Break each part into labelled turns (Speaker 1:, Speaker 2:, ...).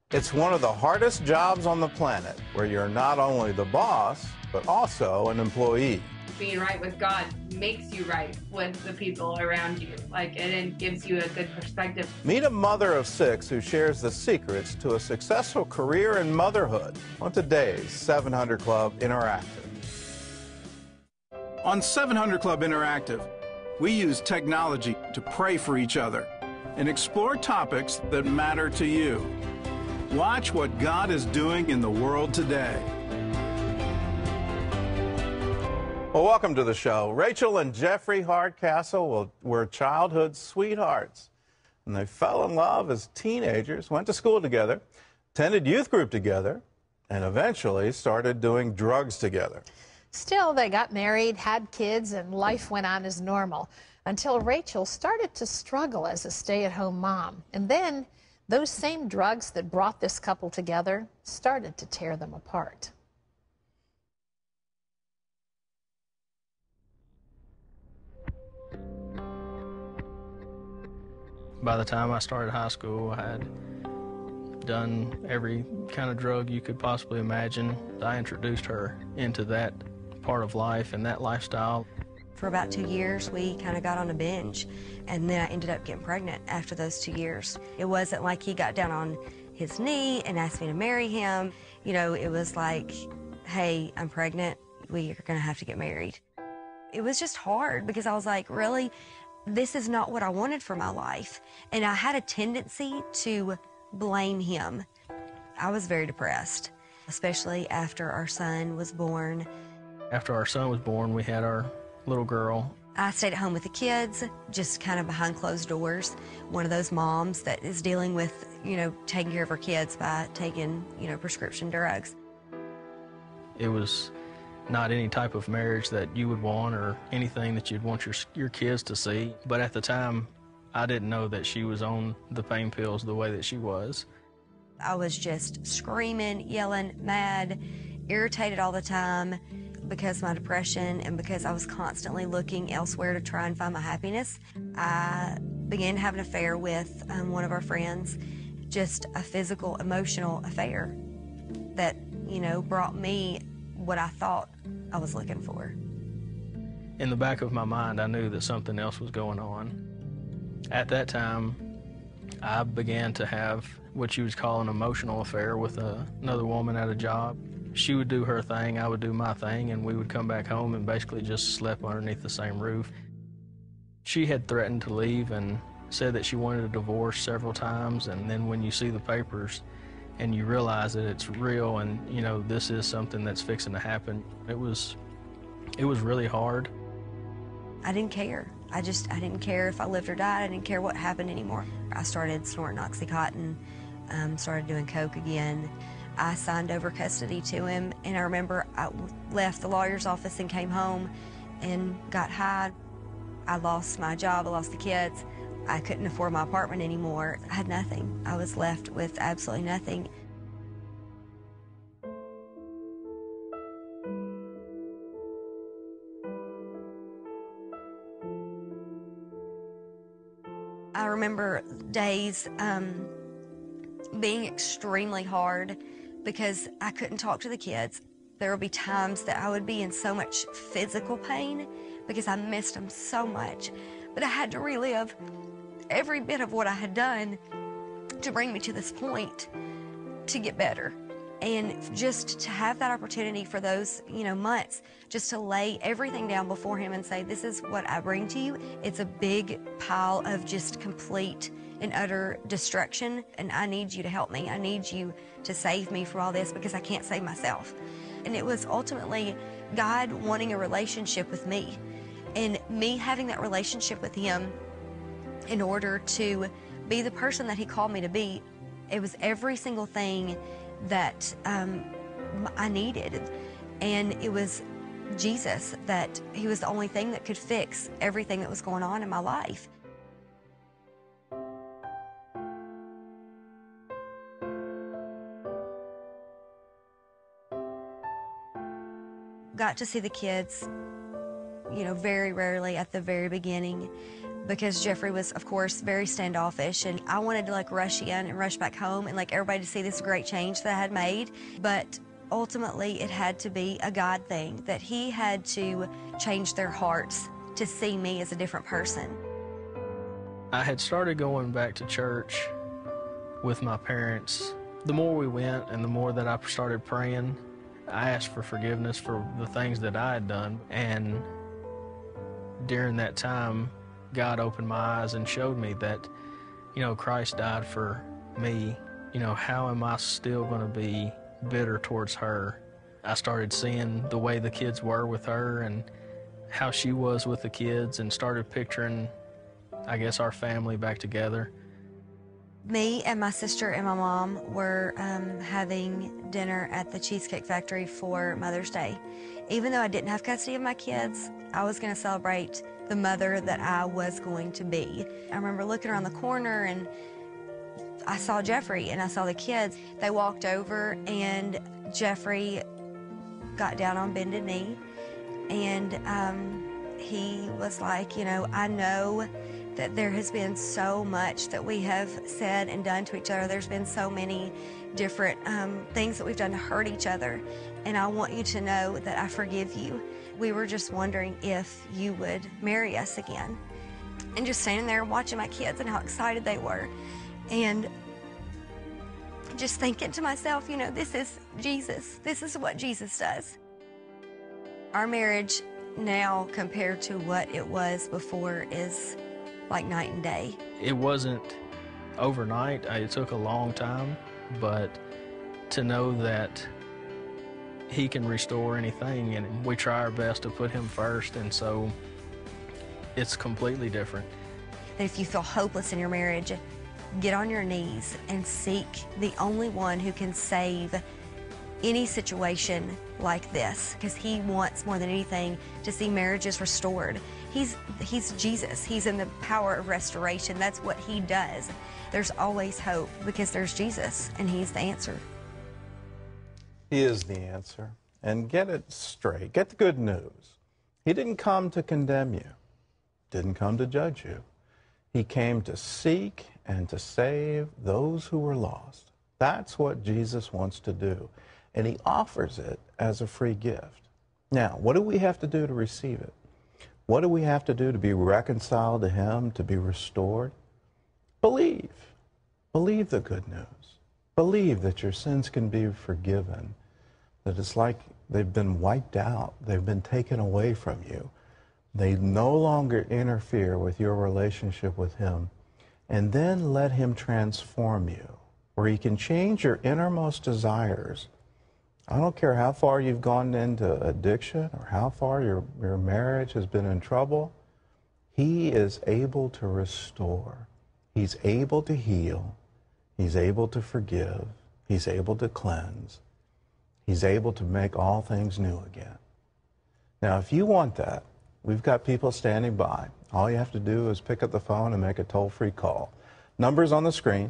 Speaker 1: It's one of the hardest jobs on the planet, where you're not only the boss, but also an employee.
Speaker 2: Being right with God makes you right with the people around you, and it gives you a good perspective.
Speaker 1: Meet a mother of 6 who shares the secrets to a successful career in motherhood on today's 700 Club Interactive.
Speaker 3: On 700 Club Interactive, we use technology to pray for each other and explore topics that matter to you. Watch what God is doing in the world today.
Speaker 1: Well, welcome to the show. Rachel and Jeffrey Hardcastle were childhood sweethearts, and they fell in love as teenagers, went to school together, attended youth group together, and eventually started doing drugs together.
Speaker 4: Still, they got married, had kids, and life went on as normal until Rachel started to struggle as a stay-at-home mom. And then those same drugs that brought this couple together started to tear them apart.
Speaker 5: By the time I started high school, I had done every kind of drug you could possibly imagine. I introduced her into that part of life and that lifestyle.
Speaker 6: For about 2 years, we kind of got on a binge, and then I ended up getting pregnant after those 2 years. It wasn't like he got down on his knee and asked me to marry him. You know, it was like, hey, I'm pregnant. We are going to have to get married. It was just hard because I was like, really? This is not what I wanted for my life. And I had a tendency to blame him. I was very depressed, especially after our son was born.
Speaker 5: After our son was born, we had our little girl.
Speaker 6: I stayed at home with the kids, just kind of behind closed doors. One of those moms that is dealing with, taking care of her kids by taking, prescription drugs.
Speaker 5: It was not any type of marriage that you would want or anything that you'd want your kids to see. But at the time, I didn't know that she was on the pain pills the way that she was.
Speaker 6: I was just screaming, yelling, mad, irritated all the time because of my depression and because I was constantly looking elsewhere to try and find my happiness. I began to have an affair with one of our friends, just a physical, emotional affair that, brought me what I thought I was looking for.
Speaker 5: In the back of my mind, I knew that something else was going on. At that time, I began to have what you would call an emotional affair with another woman at a job. She would do her thing, I would do my thing, and we would come back home and basically just sleep underneath the same roof. She had threatened to leave and said that she wanted a divorce several times, and then when you see the papers and you realize that it's real and, this is something that's fixing to happen, it was really hard.
Speaker 6: I didn't care. I didn't care if I lived or died. I didn't care what happened anymore. I started snorting Oxycontin, started doing coke again. I signed over custody to him, and I remember I left the lawyer's office and came home and got high. I lost my job, I lost the kids. I couldn't afford my apartment anymore. I had nothing. I was left with absolutely nothing. I remember days being extremely hard because I couldn't talk to the kids. There would be times that I would be in so much physical pain because I missed them so much. But I had to relive every bit of what I had done to bring me to this point to get better. And just to have that opportunity for those, months, just to lay everything down before him and say, this is what I bring to you. It's a big pile of just complete and utter destruction, and I need you to help me. I need you to save me from all this because I can't save myself. And it was ultimately God wanting a relationship with me and me having that relationship with him in order to be the person that he called me to be. It was every single thing that I needed, and it was Jesus, that he was the only thing that could fix everything that was going on in my life. Got to see the kids, very rarely at the very beginning, because Jeffrey was, of course, very standoffish, and I wanted to like rush in and rush back home and like everybody to see this great change that I had made. But ultimately, it had to be a God thing, that he had to change their hearts to see me as a different person.
Speaker 5: I had started going back to church with my parents. The more we went and the more that I started praying, I asked for forgiveness for the things that I had done. And during that time, God opened my eyes and showed me that, Christ died for me. How am I still going to be bitter towards her? I started seeing the way the kids were with her and how she was with the kids, and started picturing, I guess, our family back together.
Speaker 6: Me and my sister and my mom were having dinner at the Cheesecake Factory for Mother's Day. Even though I didn't have custody of my kids, I was going to celebrate the mother that I was going to be. I remember looking around the corner and I saw Jeffrey and I saw the kids. They walked over and Jeffrey got down on bended knee, and he was like, I know that there has been so much that we have said and done to each other. There's been so many different things that we've done to hurt each other, and I want you to know that I forgive you. We were just wondering if you would marry us again. And just standing there watching my kids and how excited they were, and just thinking to myself, this is Jesus. This is what Jesus does. Our marriage now compared to what it was before is like night and day.
Speaker 5: It wasn't overnight. It took a long time, but to know that he can restore anything, and we try our best to put him first, and so it's completely different.
Speaker 6: That if you feel hopeless in your marriage, get on your knees and seek the only one who can save any situation like this, because he wants more than anything to see marriages restored. He's Jesus. He's in the power of restoration. That's what he does. There's always hope because there's Jesus, and he's the answer.
Speaker 1: He is the answer. And get it straight. Get the good news. He didn't come to condemn you. Didn't come to judge you. He came to seek and to save those who were lost. That's what Jesus wants to do. And he offers it as a free gift. Now, what do we have to do to receive it? What do we have to do to be reconciled to him, to be restored? Believe. Believe the good news. Believe that your sins can be forgiven, that it's like they've been wiped out, they've been taken away from you. They no longer interfere with your relationship with him. And then let him transform you, where he can change your innermost desires. I don't care how far you've gone into addiction or how far your marriage has been in trouble. He is able to restore. He's able to heal. He's able to forgive. He's able to cleanse. He's able to make all things new again. Now, if you want that, we've got people standing by. All you have to do is pick up the phone and make a toll-free call. Numbers on the screen,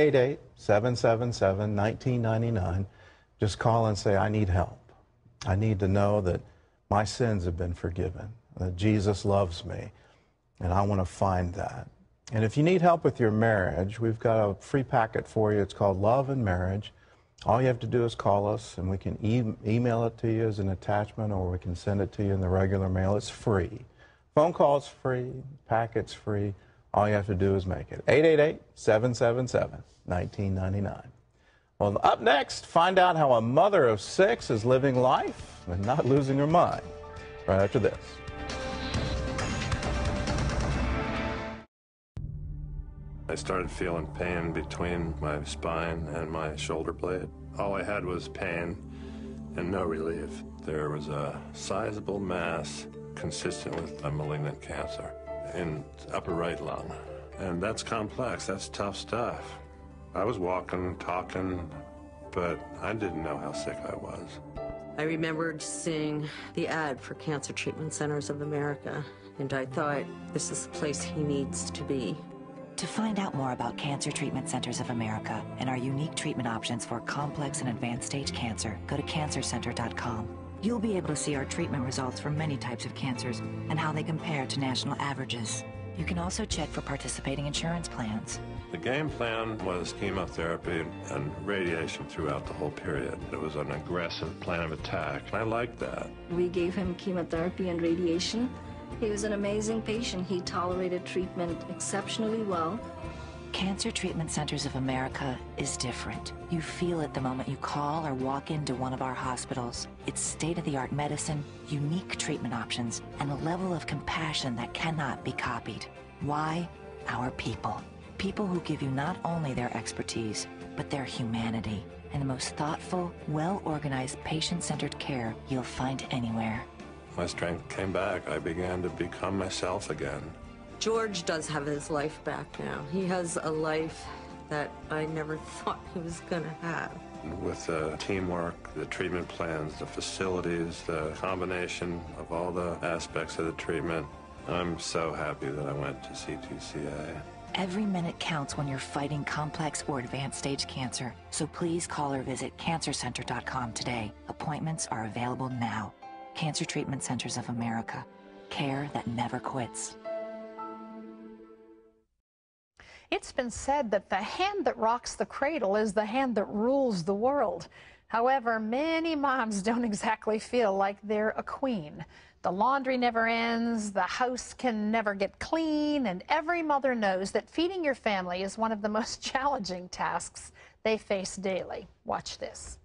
Speaker 1: 888-777-1999. Just call and say, I need help. I need to know that my sins have been forgiven, that Jesus loves me, and I want to find that. And if you need help with your marriage, we've got a free packet for you. It's called Love and Marriage. All you have to do is call us, and we can email it to you as an attachment, or we can send it to you in the regular mail. It's free. Phone call's free. Packet's free. All you have to do is make it. 888-777-1999. Well, up next, find out how a mother of 6 is living life and not losing her mind. Right after this.
Speaker 7: I started feeling pain between my spine and my shoulder blade. All I had was pain and no relief. There was a sizable mass consistent with a malignant cancer in the upper right lung. And that's complex, that's tough stuff. I was walking, talking, but I didn't know how sick I was.
Speaker 8: I remembered seeing the ad for Cancer Treatment Centers of America, and I thought, this is the place he needs to be.
Speaker 9: To find out more about Cancer Treatment Centers of America and our unique treatment options for complex and advanced stage cancer, go to cancercenter.com. You'll be able to see our treatment results for many types of cancers and how they compare to national averages. You can also check for participating insurance plans.
Speaker 7: The game plan was chemotherapy and radiation throughout the whole period. It was an aggressive plan of attack. I liked that.
Speaker 10: We gave him chemotherapy and radiation. He was an amazing patient. He tolerated treatment exceptionally well.
Speaker 9: Cancer Treatment Centers of America is different. You feel it the moment you call or walk into one of our hospitals. It's state-of-the-art medicine, unique treatment options, and a level of compassion that cannot be copied. Why? Our people. People who give you not only their expertise, but their humanity, and the most thoughtful, well-organized, patient-centered care you'll find anywhere.
Speaker 7: My strength came back. I began to become myself again.
Speaker 8: George does have his life back now. He has a life that I never thought he was gonna have.
Speaker 7: With the teamwork, the treatment plans, the facilities, the combination of all the aspects of the treatment, I'm so happy that I went to CTCA.
Speaker 9: Every minute counts when you're fighting complex or advanced stage cancer, so please call or visit cancercenter.com today. Appointments are available now. Cancer Treatment Centers of America. Care that never quits.
Speaker 4: It's been said that the hand that rocks the cradle is the hand that rules the world. However, many moms don't exactly feel like they're a queen. The laundry never ends, the house can never get clean, and every mother knows that feeding your family is one of the most challenging tasks they face daily. Watch this.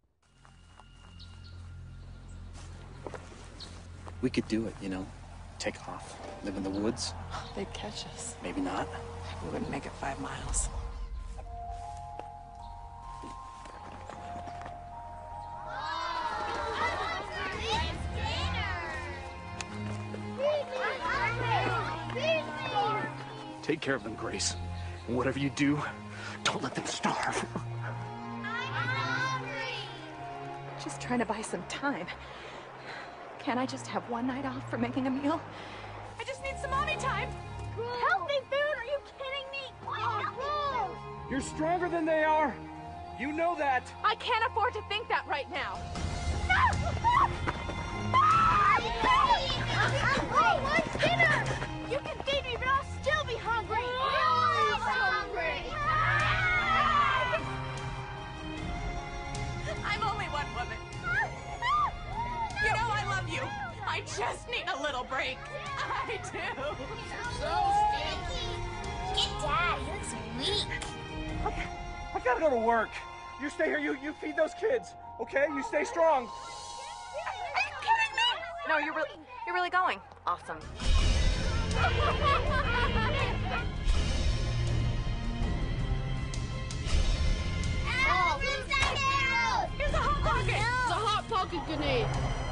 Speaker 11: We could do it, you know, take off, live in the woods.
Speaker 12: They'd catch us.
Speaker 11: Maybe not.
Speaker 12: We wouldn't make it 5 miles.
Speaker 11: Take care of them, Grace. And whatever you do, don't let them starve.
Speaker 12: Just trying to buy some time. Can't I just have one night off for making a meal? I just need some mommy time.
Speaker 13: Healthy food? Are you kidding me? Oh,
Speaker 11: You're stronger than they are. You know that.
Speaker 12: I can't afford to think that right now.
Speaker 13: What's dinner? You can feed me, but I'll still be hungry. Always hungry.
Speaker 12: I'm only one woman. You know I love you. I just need a little break. I do.
Speaker 13: So stinky. Get Dad. He looks weak.
Speaker 11: I gotta go to work. You stay here. You feed those kids. Okay? You stay strong.
Speaker 12: Are you kidding me? No, you're really going. Awesome.
Speaker 13: Here's a hot pocket. It's a hot pocket grenade.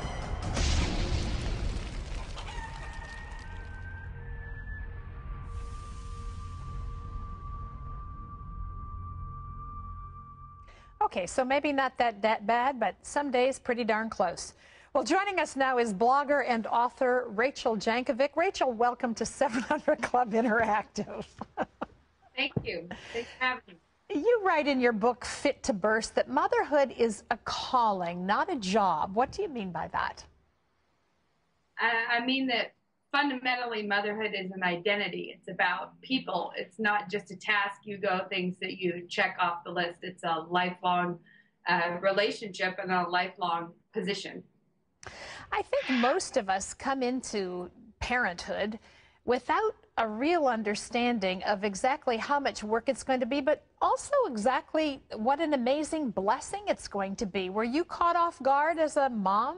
Speaker 4: Okay, so maybe not that bad, but some days pretty darn close. Well, joining us now is blogger and author Rachel Jankovic. Rachel, welcome to 700 Club Interactive.
Speaker 2: Thank you. Thanks for having me.
Speaker 4: You write in your book, Fit to Burst, that motherhood is a calling, not a job. What do you mean by that?
Speaker 2: I mean that fundamentally motherhood is an identity. It's about people. It's not just a task you go, things that you check off the list. It's a lifelong relationship and a lifelong position.
Speaker 4: I think most of us come into parenthood without a real understanding of exactly how much work it's going to be, but also exactly what an amazing blessing it's going to be. Were you caught off guard as a mom?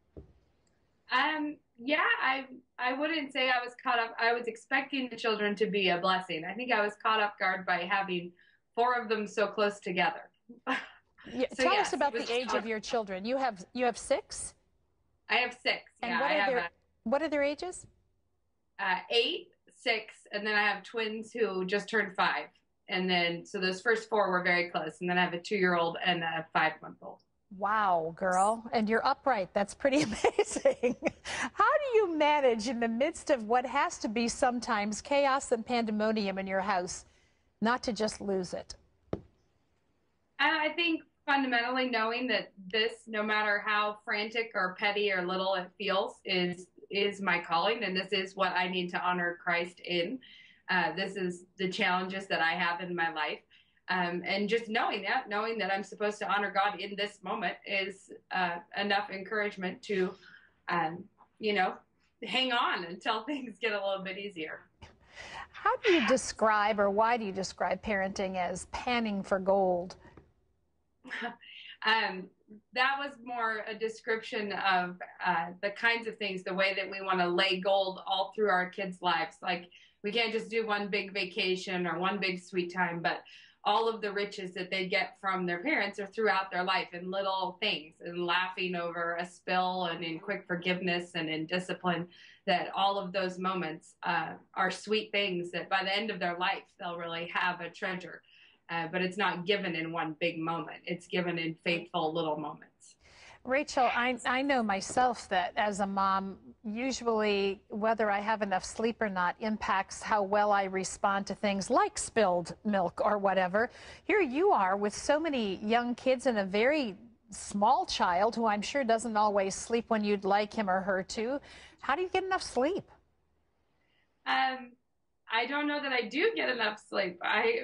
Speaker 2: Yeah, I wouldn't say I was caught up. I was expecting the children to be a blessing. I think I was caught off guard by having 4 of them so close together.
Speaker 4: Yeah,
Speaker 2: So
Speaker 4: tell
Speaker 2: yes,
Speaker 4: us about
Speaker 2: it was
Speaker 4: the age of your children. You have 6?
Speaker 2: I have 6.
Speaker 4: And
Speaker 2: Yeah,
Speaker 4: what are their ages?
Speaker 2: 8, 6, and then I have twins who just turned 5. And then, so those first 4 were very close. And then I have a 2-year-old and a 5-month-old.
Speaker 4: Wow, girl. And you're upright. That's pretty amazing. How do you manage in the midst of what has to be sometimes chaos and pandemonium in your house, not to just lose it?
Speaker 2: I think fundamentally knowing that this, no matter how frantic or petty or little it feels, is is my calling, and this is what I need to honor Christ in. This is the challenges that I have in my life. And just knowing that I'm supposed to honor God in this moment is enough encouragement to, hang on until things get a little bit easier.
Speaker 4: How do you describe, or why do you describe parenting as panning for gold?
Speaker 2: That was more a description of the kinds of things, the way that we want to lay gold all through our kids' lives. Like, we can't just do one big vacation or one big sweet time, but all of the riches that they get from their parents are throughout their life in little things, and laughing over a spill, and in quick forgiveness, and in discipline, that all of those moments are sweet things that by the end of their life, they'll really have a treasure. But it's not given in one big moment. It's given in faithful little moments.
Speaker 4: Rachel, I know myself that as a mom, usually whether I have enough sleep or not impacts how well I respond to things like spilled milk or whatever. Here you are with so many young kids and a very small child who I'm sure doesn't always sleep when you'd like him or her to. How do you get enough sleep?
Speaker 2: I don't know that I do get enough sleep.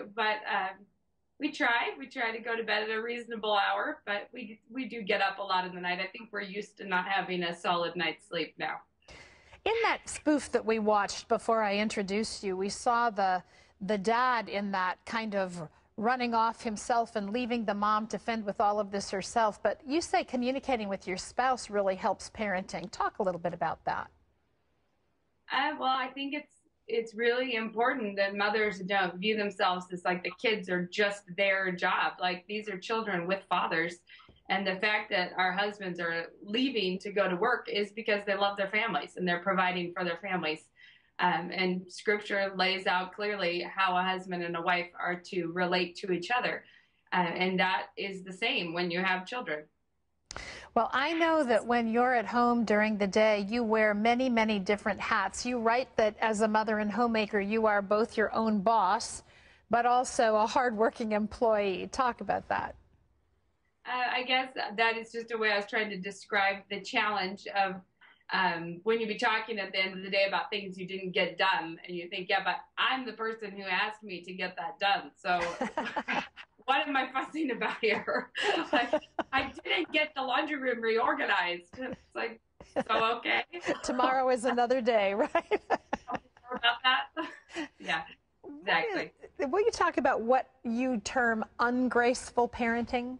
Speaker 2: We try to go to bed at a reasonable hour, but we do get up a lot in the night. I think we're used to not having a solid night's sleep now.
Speaker 4: In that spoof that we watched before I introduced you, we saw the dad in that kind of running off himself and leaving the mom to fend with all of this herself. But you say communicating with your spouse really helps parenting. Talk a little bit about that.
Speaker 2: Well, I think it's really important that mothers don't view themselves as like the kids are just their job. Like, these are children with fathers. And the fact that our husbands are leaving to go to work is because they love their families and they're providing for their families. And Scripture lays out clearly how a husband and a wife are to relate to each other. And that is the same when you have children.
Speaker 4: Well, I know that when you're at home during the day, you wear many, many different hats. You write that as a mother and homemaker, you are both your own boss, but also a hardworking employee. Talk about that.
Speaker 2: I guess that is just a way I was trying to describe the challenge of when you be talking at the end of the day about things you didn't get done, and you think, yeah, but I'm the person who asked me to get that done. So what am I fussing about here? Like, I didn't get the laundry room reorganized. It's like, so okay.
Speaker 4: Tomorrow is another day, right?
Speaker 2: More about that? Yeah, exactly.
Speaker 4: Will you talk about what you term ungraceful parenting?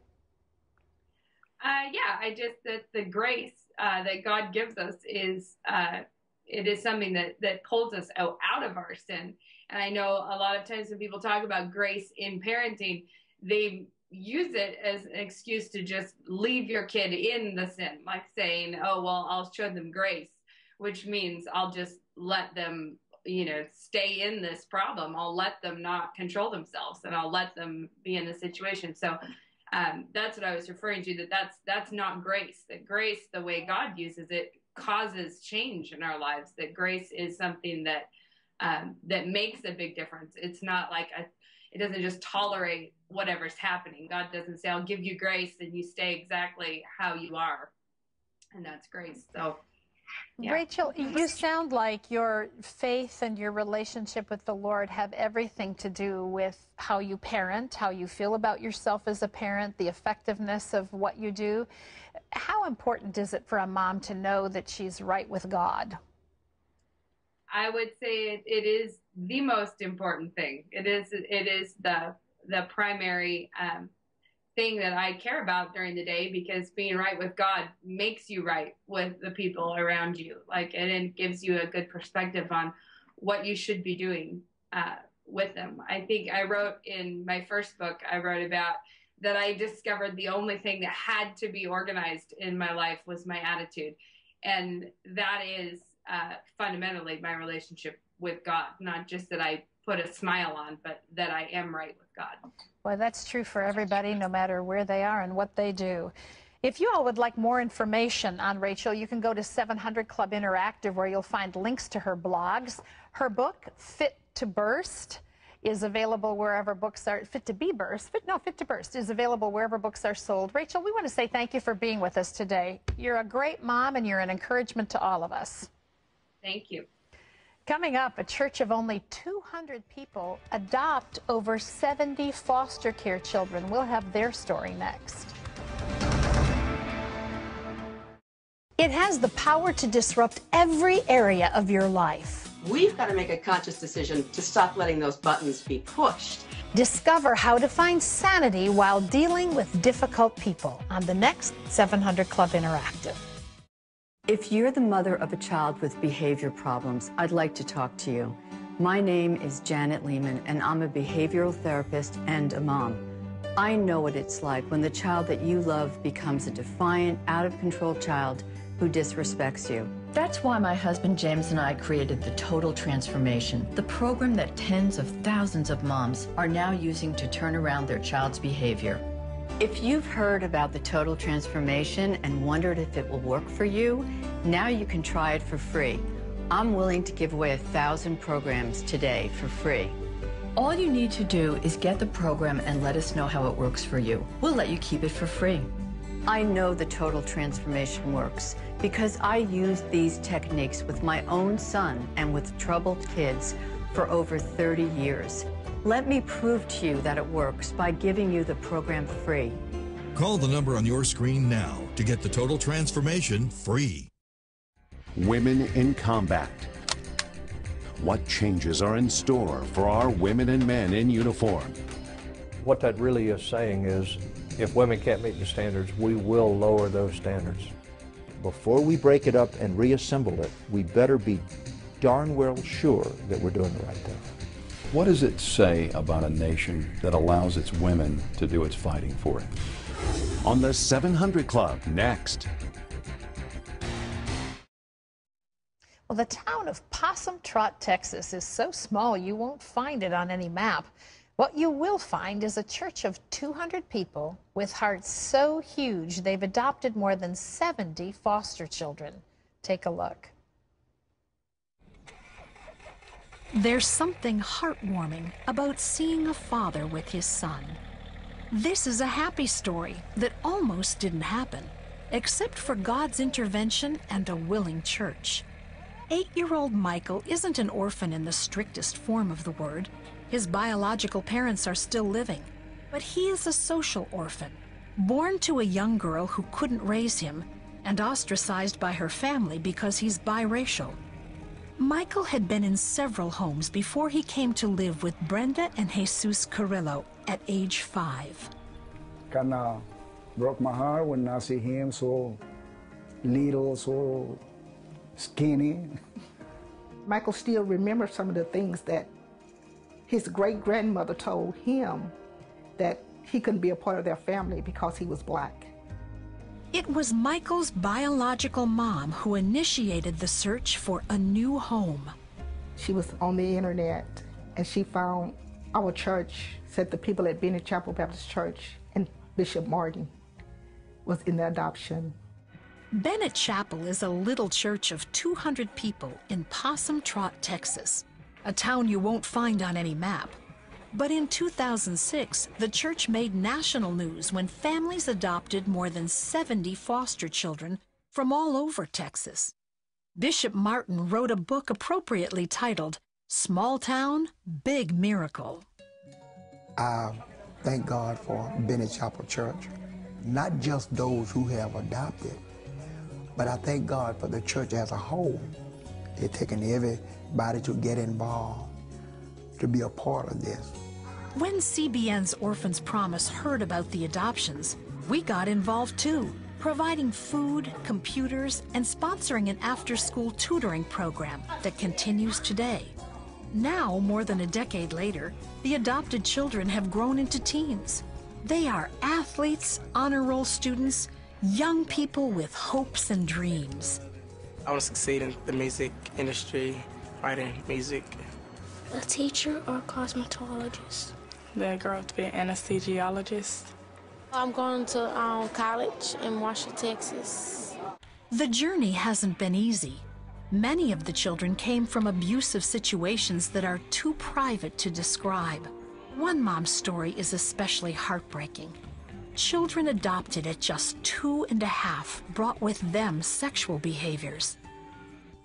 Speaker 2: That the grace that God gives us is it is something that pulls us out of our sin. And I know a lot of times when people talk about grace in parenting, they use it as an excuse to just leave your kid in the sin, like saying, oh, well, I'll show them grace, which means I'll just let them, stay in this problem. I'll let them not control themselves, and I'll let them be in the situation. So that's what I was referring to, that's not grace. That grace, the way God uses it, causes change in our lives. That grace is something that makes a big difference. It's not like it doesn't just tolerate whatever's happening. God doesn't say, I'll give you grace and you stay exactly how you are. And that's grace. So, yeah.
Speaker 4: Rachel, you sound like your faith and your relationship with the Lord have everything to do with how you parent, how you feel about yourself as a parent, the effectiveness of what you do. How important is it for a mom to know that she's right with God?
Speaker 2: I would say it is the most important thing. It is the primary thing that I care about during the day, because being right with God makes you right with the people around you. And it gives you a good perspective on what you should be doing with them. I think I wrote in my first book, I wrote about that I discovered the only thing that had to be organized in my life was my attitude. And that is fundamentally my relationship with God. Not just that I put a smile on, but that I am right with God.
Speaker 4: Well, that's true for everybody, no matter where they are and what they do. If you all would like more information on Rachel, you can go to 700 Club Interactive, where you'll find links to her blogs. Her book, Fit to Burst, is available wherever books are, Fit to Burst is available wherever books are sold. Rachel, we want to say thank you for being with us today. You're a great mom, and you're an encouragement to all of us.
Speaker 2: Thank you.
Speaker 4: Coming up, a church of only 200 people adopt over 70 foster care children. We'll have their story next. It has the power to disrupt every area of your life.
Speaker 14: We've got to make a conscious decision to stop letting those buttons be pushed.
Speaker 4: Discover how to find sanity while dealing with difficult people on the next 700 Club Interactive.
Speaker 15: If you're the mother of a child with behavior problems, I'd like to talk to you. My name is Janet Lehman, and I'm a behavioral therapist and a mom. I know what it's like when the child that you love becomes a defiant, out-of-control child who disrespects you. That's why my husband James and I created the Total Transformation, the program that tens of thousands of moms are now using to turn around their child's behavior. If you've heard about the Total Transformation and wondered if it will work for you, now you can try it for free. I'm willing to give away 1,000 programs today for free. All you need to do is get the program and let us know how it works for you. We'll let you keep it for free. I know the Total Transformation works because I used these techniques with my own son and with troubled kids for over 30 years. Let me prove to you that it works by giving you the program free.
Speaker 16: Call the number on your screen now to get the Total Transformation free.
Speaker 17: Women in Combat. What changes are in store for our women and men in uniform?
Speaker 18: What that really is saying is, if women can't meet the standards, we will lower those standards.
Speaker 19: Before we break it up and reassemble it, we better be darn well sure that we're doing the right thing.
Speaker 20: What does it say about a nation that allows its women to do its fighting for it?
Speaker 17: On the 700 Club, next.
Speaker 4: Well, the town of Possum Trot, Texas is so small you won't find it on any map. What you will find is a church of 200 people with hearts so huge they've adopted more than 70 foster children. Take a look.
Speaker 21: There's something heartwarming about seeing a father with his son. This is a happy story that almost didn't happen, except for God's intervention and a willing church. 8-year-old Michael isn't an orphan in the strictest form of the word. His biological parents are still living, but he is a social orphan, born to a young girl who couldn't raise him and ostracized by her family because he's biracial. Michael had been in several homes before he came to live with Brenda and Jesus Carrillo at age 5.
Speaker 22: Kinda broke my heart when I see him so little, so skinny.
Speaker 23: Michael still remembers some of the things that his great-grandmother told him, that he couldn't be a part of their family because he was black.
Speaker 21: It was Michael's biological mom who initiated the search for a new home.
Speaker 23: She was on the internet and she found our church, said the people at Bennett Chapel Baptist Church, and Bishop Martin was in the adoption.
Speaker 21: Bennett Chapel is a little church of 200 people in Possum Trot, Texas, a town you won't find on any map. But in 2006, the church made national news when families adopted more than 70 foster children from all over Texas. Bishop Martin wrote a book appropriately titled, Small Town, Big Miracle.
Speaker 24: I thank God for Bennett Chapel Church, not just those who have adopted, but I thank God for the church as a whole. They're taking everybody to get involved, to be a part of this.
Speaker 21: When CBN's Orphans Promise heard about the adoptions, we got involved too, providing food, computers, and sponsoring an after-school tutoring program that continues today. Now, more than a decade later, the adopted children have grown into teens. They are athletes, honor roll students, young people with hopes and dreams.
Speaker 25: I want to succeed in the music industry, writing music.
Speaker 26: A teacher or a cosmetologist.
Speaker 25: Then I grow up to be an anesthesiologist.
Speaker 26: I'm going to college in Marshall, Texas.
Speaker 21: The journey hasn't been easy. Many of the children came from abusive situations that are too private to describe. One mom's story is especially heartbreaking. Children adopted at just 2.5 brought with them sexual behaviors.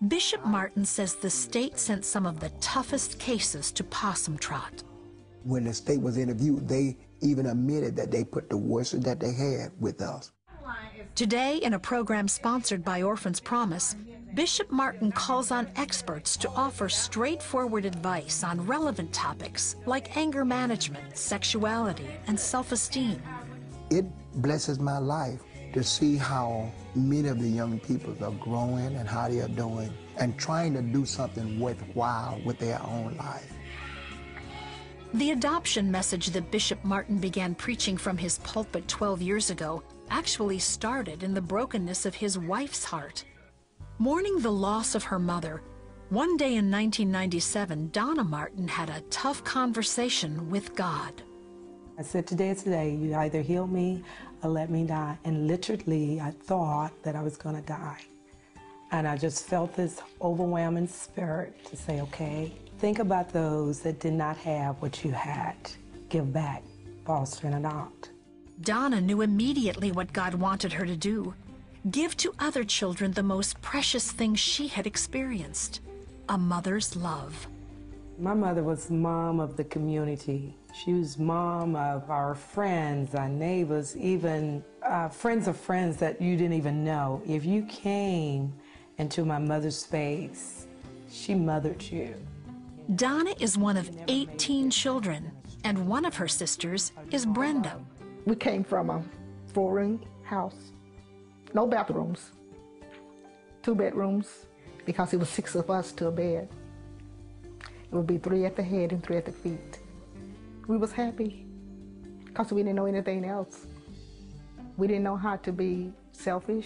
Speaker 21: Bishop Martin says the state sent some of the toughest cases to Possum Trot.
Speaker 24: When the state was interviewed, they even admitted that they put the worst that they had with us.
Speaker 21: Today, in a program sponsored by Orphans Promise, Bishop Martin calls on experts to offer straightforward advice on relevant topics like anger management, sexuality, and self-esteem.
Speaker 24: It blesses my life to see how many of the young people are growing and how they are doing and trying to do something worthwhile with their own life.
Speaker 21: The adoption message that Bishop Martin began preaching from his pulpit 12 years ago actually started in the brokenness of his wife's heart. Mourning the loss of her mother, one day in 1997, Donna Martin had a tough conversation with God.
Speaker 1: I said, today is the day. You either heal me or let me die. And literally, I thought that I was going to die. And I just felt this overwhelming spirit to say, okay, think about those that did not have what you had. Give back, foster and adopt.
Speaker 21: Donna knew immediately what God wanted her to do. Give to other children the most precious thing she had experienced, a mother's love.
Speaker 1: My mother was mom of the community. She was mom of our friends, our neighbors, even friends of friends that you didn't even know. If you came into my mother's space, she mothered you.
Speaker 21: Donna is one of 18 children, and one of her sisters is Brenda.
Speaker 23: We came from a 4-room house, no bathrooms, 2 bedrooms, because it was 6 of us to a bed. It would be 3 at the head and 3 at the feet. We was happy because we didn't know anything else. We didn't know how to be selfish,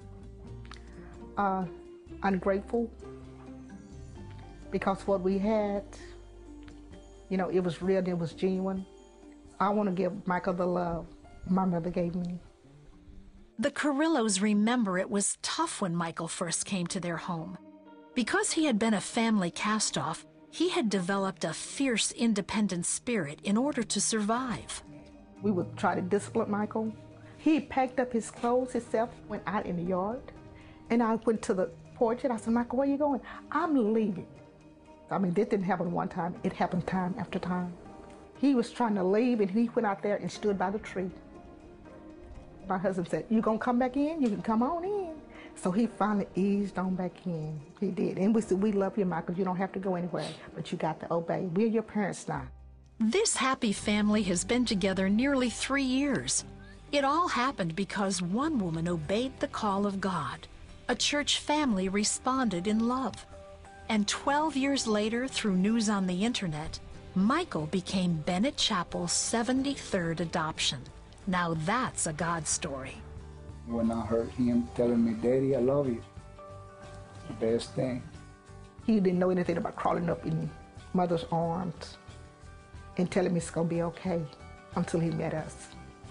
Speaker 23: ungrateful, because what we had, you know, it was real, it was genuine. I want to give Michael the love my mother gave me.
Speaker 21: The Carrillos remember it was tough when Michael first came to their home. Because he had been a family cast-off, he had developed a fierce, independent spirit in order to survive.
Speaker 23: We would try to discipline Michael. He packed up his clothes himself, went out in the yard, and I went to the porch and I said, Michael, where are you going? I'm leaving. I mean, this didn't happen one time. It happened time after time. He was trying to leave and he went out there and stood by the tree. My husband said, you gonna come back in? You can come on in. So he finally eased on back in. He did. And we said, we love you, Michael. You don't have to go anywhere, but you got to obey. We're your parents now.
Speaker 21: This happy family has been together nearly 3 years. It all happened because one woman obeyed the call of God. A church family responded in love. And 12 years later, through news on the internet, Michael became Bennett Chapel's 73rd adoption. Now that's a God story.
Speaker 22: When I heard him telling me, Daddy, I love you, the best thing.
Speaker 23: He didn't know anything about crawling up in mother's arms and telling me it's gonna be okay until he met us.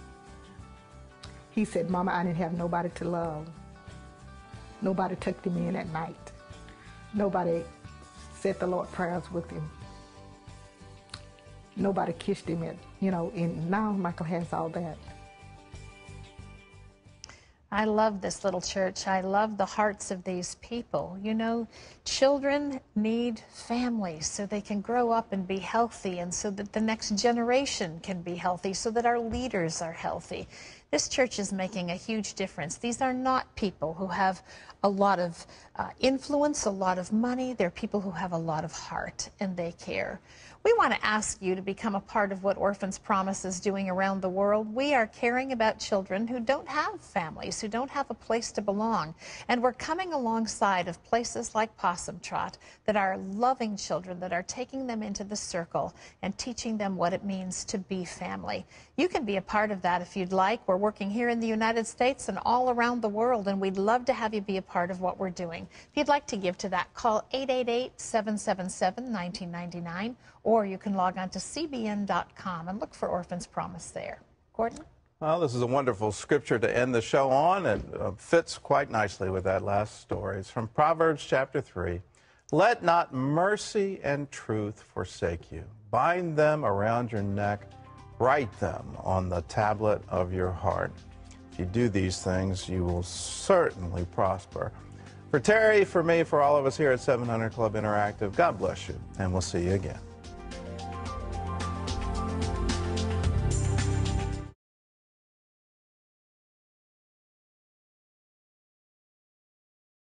Speaker 23: He said, Mama, I didn't have nobody to love. Nobody tucked him in at night. Nobody said the Lord prayers with him. Nobody kissed him, and now Michael has all that.
Speaker 4: I love this little church. I love the hearts of these people. You know, children need families so they can grow up and be healthy, and so that the next generation can be healthy, so that our leaders are healthy. This church is making a huge difference. These are not people who have a lot of influence, a lot of money. They're people who have a lot of heart, and they care. We want to ask you to become a part of what Orphans Promise is doing around the world. We are caring about children who don't have families, who don't have a place to belong. And we're coming alongside of places like Possum Trot that are loving children, that are taking them into the circle and teaching them what it means to be family. You can be a part of that if you'd like. We're working here in the United States and all around the world, and we'd love to have you be a part of what we're doing. If you'd like to give to that, call 888-777-1999. Or you can log on to cbn.com and look for Orphans Promise there. Gordon?
Speaker 3: Well, this is a wonderful scripture to end the show on, and fits quite nicely with that last story. It's from Proverbs chapter 3. Let not mercy and truth forsake you. Bind them around your neck. Write them on the tablet of your heart. If you do these things, you will certainly prosper. For Terry, for me, for all of us here at 700 Club Interactive, God bless you, and we'll see you again.